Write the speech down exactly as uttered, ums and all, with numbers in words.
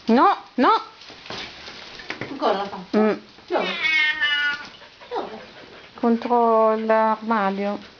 No, no. Ancora la faccio? Mm. Dove? Dove? Contro l'armadio.